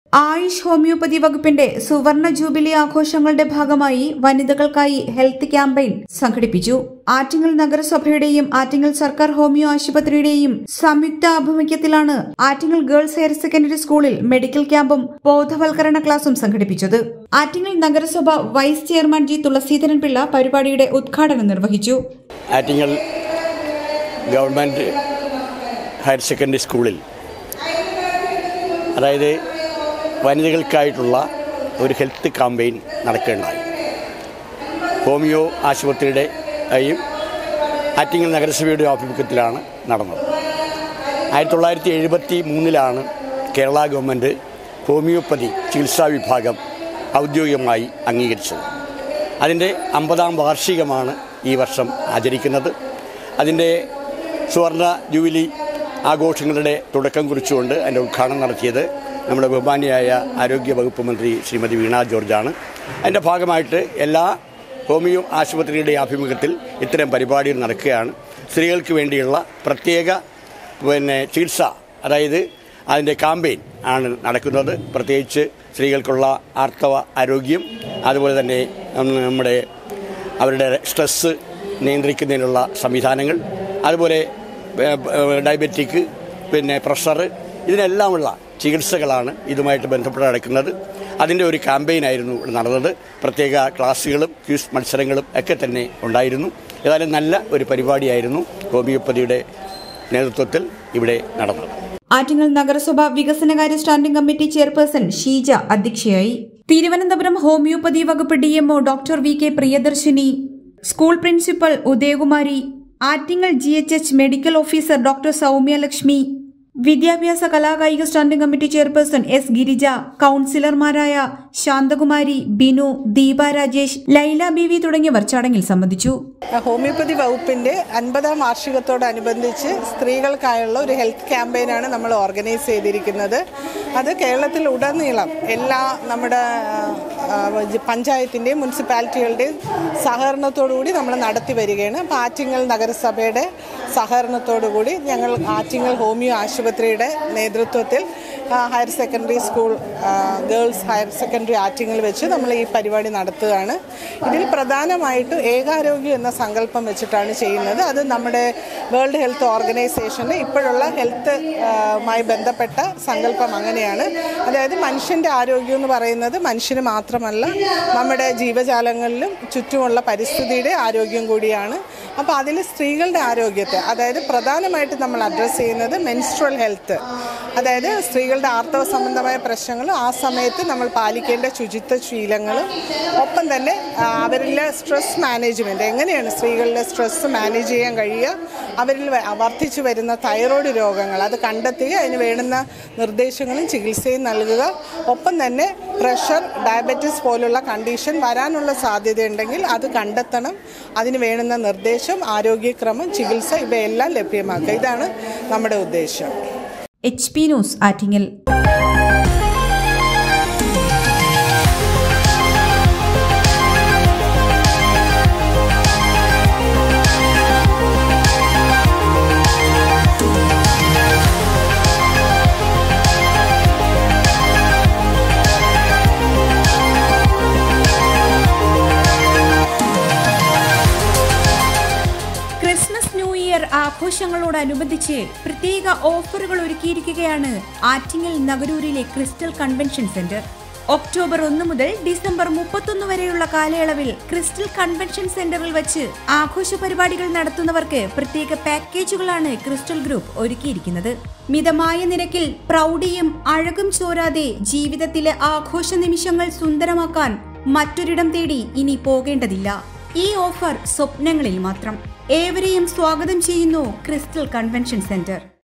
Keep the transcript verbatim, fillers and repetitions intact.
Ayush homeopathy വകുപ്പിന്റെ സുവർണ jubilee ആഘോഷങ്ങളുടെ ഭാഗമായി വനിതകൾക്കായി ഹെൽത്ത് ക്യാമ്പയിൻ സംഘടിപ്പിച്ചു. ആറ്റിങ്ങൽ നഗരസഭയുടെയും ആറ്റിങ്ങൽ സർക്കാർ ഹോമിയോ ആശുപത്രിയുടെയും സംയുക്ത ആഭിമുഖ്യത്തിലാണ് ആറ്റിങ്ങൽ ഗേൾസ് ഹയർ സെക്കൻഡറി സ്കൂളിൽ മെഡിക്കൽ ക്യാമ്പും ബോധവൽക്കരണ ക്ലാസും സംഘടിപ്പിച്ചത്. ആറ്റിങ്ങൽ നഗരസഭ vice chairman G Thulaseedharan Pillai പരിപാടിയുടെ ഉദ്ഘാടനം നിർവഹിച്ചു. ആറ്റിങ്ങൽ ഗവൺമെന്റ് ഹയർ സെക്കൻഡറി സ്കൂളിൽ അതായത് വനിതകൾക്കായിട്ടുള്ള ഒരു ഹെൽത്ത് ക്യാമ്പയിൻ നടക്കുകയുണ്ടായി. ഹോമിയോ ആശുപത്രിയുടെയും ആറ്റിങ്ങൽ നഗരസഭയുടെ ആഭിമുഖ്യത്തിലാണ് നടന്നത്. ആയിരത്തി തൊള്ളായിരത്തി എഴുപത്തി മൂന്നിലാണ് കേരള ഗവൺമെൻറ് ഹോമിയോപ്പതി ചികിത്സാ വിഭാഗം ഔദ്യോഗികമായി അംഗീകരിച്ചത്. അതിൻ്റെ അമ്പതാം വാർഷികമാണ് ഈ വർഷം ആചരിക്കുന്നത്. അതിൻ്റെ സുവർണ ജൂബിലി ആഘോഷങ്ങളുടെ തുടക്കം കുറിച്ചുകൊണ്ട് അതിൻ്റെ ഉദ്ഘാടനം നടത്തിയത് നമ്മുടെ ബഹുമാന്യയായ ആരോഗ്യ വകുപ്പ് മന്ത്രി ശ്രീമതി വീണ ജോർജാണ്. അതിൻ്റെ ഭാഗമായിട്ട് എല്ലാ ഹോമിയോ ആശുപത്രിയുടെ ആഭിമുഖ്യത്തിൽ ഇത്തരം പരിപാടികൾ നടക്കുകയാണ്. സ്ത്രീകൾക്ക് വേണ്ടിയുള്ള പ്രത്യേക പിന്നെ ചികിത്സ, അതായത് അതിൻ്റെ ക്യാമ്പയിൻ ആണ് നടക്കുന്നത്. പ്രത്യേകിച്ച് സ്ത്രീകൾക്കുള്ള ആർത്തവ ആരോഗ്യം, അതുപോലെ തന്നെ നമ്മുടെ അവരുടെ സ്ട്രെസ്സ് നിയന്ത്രിക്കുന്നതിനുള്ള സംവിധാനങ്ങൾ, അതുപോലെ ഡയബറ്റിക്, പിന്നെ പ്രഷർ, ഇതിനെല്ലാമുള്ള ചികിത്സകളാണ് ഇതുമായിട്ട് ബന്ധപ്പെട്ട് നടക്കുന്നത്. അതിൻ്റെ ഒരു ക്യാമ്പയിനായിരുന്നു ഇവിടെ നടന്നത്. പ്രത്യേക ക്ലാസ്സുകളും ക്വിസ് മത്സരങ്ങളും ഒക്കെ തന്നെ ഉണ്ടായിരുന്നു. ഏതായാലും നല്ല ഒരു പരിപാടിയായിരുന്നു ഹോമിയോപ്പതിയുടെ നേതൃത്വത്തിൽ ഇവിടെ നടന്നത്. ആറ്റിങ്ങൽ നഗരസഭ വികസനകാര്യ സ്റ്റാൻഡിംഗ് കമ്മിറ്റി ചെയർപേഴ്സൺ ഷീജ അധ്യക്ഷയായി. തിരുവനന്തപുരം ഹോമിയോപ്പതി വകുപ്പ് D MO doctor V K Priyadarshini, school principal Udayakumari, Attingal G H H medical officer doctor Soumya Lakshmi, വിദ്യാഭ്യാസ കലാകായിക standing committee chairperson S Girija, കൌൺസിലർമാരായ ശാന്തകുമാരി, ബിനു, ദീപ രാജേഷ്, ലൈല ബീവി തുടങ്ങിയവർ ചടങ്ങിൽ സംബന്ധിച്ചു. ഹോമിയോപ്പതി വകുപ്പിന്റെ അൻപതാം വാർഷികത്തോടനുബന്ധിച്ച് സ്ത്രീകൾക്കായുള്ള ഒരു ഹെൽത്ത് ക്യാമ്പയിനാണ് നമ്മൾ ഓർഗനൈസ് ചെയ്തിരിക്കുന്നത്. അത് കേരളത്തിൽ ഉടനീളം എല്ലാ നമ്മുടെ പഞ്ചായത്തിൻ്റെയും മുനിസിപ്പാലിറ്റികളുടെയും സഹകരണത്തോടുകൂടി നമ്മൾ നടത്തി വരികയാണ്. അപ്പോൾ ആറ്റിങ്ങൽ നഗരസഭയുടെ സഹകരണത്തോടുകൂടി ഞങ്ങൾ ആറ്റിങ്ങൽ ഹോമിയോ ആശുപത്രിയുടെ നേതൃത്വത്തിൽ higher secondary school girls higher secondary Attingal വെച്ച് നമ്മൾ ഈ പരിപാടി നടത്തുകയാണ്. ഇതിൽ പ്രധാനമായിട്ടും ഏകാരോഗ്യം എന്ന സങ്കല്പം വെച്ചിട്ടാണ് ചെയ്യുന്നത്. അത് നമ്മുടെ വേൾഡ് ഹെൽത്ത് ഓർഗനൈസേഷൻ്റെ ഇപ്പോഴുള്ള ഹെൽത്തുമായി ബന്ധപ്പെട്ട സങ്കല്പം അങ്ങനെയാണ്. അതായത് മനുഷ്യൻ്റെ ആരോഗ്യം എന്ന് പറയുന്നത് മനുഷ്യന് മാത്രമല്ല, നമ്മുടെ ജീവജാലങ്ങളിലും ചുറ്റുമുള്ള പരിസ്ഥിതിയുടെ ആരോഗ്യം കൂടിയാണ്. അപ്പോൾ അതിൽ സ്ത്രീകളുടെ ആരോഗ്യത്തെ, അതായത് പ്രധാനമായിട്ട് നമ്മൾ അഡ്രസ്സ് ചെയ്യുന്നത് മെൻസ്ട്രൽ ഹെൽത്ത്, അതായത് സ്ത്രീകളുടെ ആർത്തവ സംബന്ധമായ പ്രശ്നങ്ങളും ആ സമയത്ത് നമ്മൾ പാലിക്കേണ്ട ശുചിത്വ ശീലങ്ങളും, ഒപ്പം തന്നെ അവരിലെ സ്ട്രെസ് മാനേജ്മെൻറ്റ്, എങ്ങനെയാണ് സ്ത്രീകളിലെ സ്ട്രെസ് മാനേജ് ചെയ്യാൻ കഴിയുക, അവരിൽ വർദ്ധിച്ചു വരുന്ന തൈറോയ്ഡ് രോഗങ്ങൾ അത് കണ്ടെത്തുക, അതിന് വേണ്ടുന്ന നിർദ്ദേശങ്ങളും ചികിത്സയും നൽകുക, ഒപ്പം തന്നെ പ്രഷർ, ഡയബറ്റീസ് പോലുള്ള കണ്ടീഷൻ വരാനുള്ള സാധ്യതയുണ്ടെങ്കിൽ അത് കണ്ടെത്തണം, അതിന് വേണ്ടുന്ന നിർദ്ദേശം, ആരോഗ്യക്രമം, ചികിത്സ ഇവയെല്ലാം ലഭ്യമാക്കുക. ഇതാണ് നമ്മുടെ ഉദ്ദേശം. H P news Attingal. Christmas new year ആഘോഷങ്ങളോടനുബന്ധിച്ച് പ്രത്യേക ഓഫറുകൾ ഒരുക്കിയിരിക്കുകയാണ് ആറ്റിങ്ങൽ നഗരൂരിലെ ക്രിസ്റ്റൽ കൺവെൻഷൻ സെന്റർ. ഒക്ടോബർ ഒന്ന് മുതൽ ഡിസംബർ മുപ്പത്തൊന്ന് വരെയുള്ള കാലയളവിൽ ക്രിസ്റ്റൽ കൺവെൻഷൻ സെന്ററിൽ വെച്ച് ആഘോഷ പരിപാടികൾ നടത്തുന്നവർക്ക് പ്രത്യേക പാക്കേജുകളാണ് ക്രിസ്റ്റൽ ഗ്രൂപ്പ് ഒരുക്കിയിരിക്കുന്നത്. മിതമായ നിരക്കിൽ പ്രൗഢിയും അഴകും ചോരാതെ ജീവിതത്തിലെ ആഘോഷ നിമിഷങ്ങൾ സുന്ദരമാക്കാൻ മറ്റൊരിടം തേടി ഇനി പോകേണ്ടതില്ല. ഈ ഓഫർ സ്വപ്നങ്ങളിൽ മാത്രം. ഏവരെയും സ്വാഗതം ചെയ്യുന്നു ക്രിസ്റ്റൽ കൺവെൻഷൻ സെന്റർ.